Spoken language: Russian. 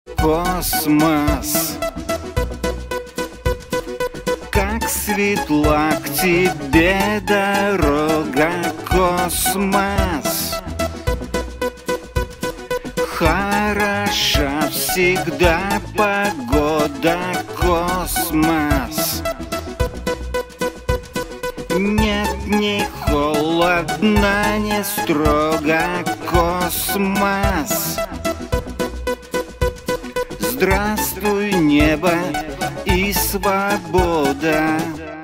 Космос, как светла к тебе дорога, космос. Хороша всегда погода, космос. Нет, не холодно, не строго, космос. Здравствуй, небо и свобода.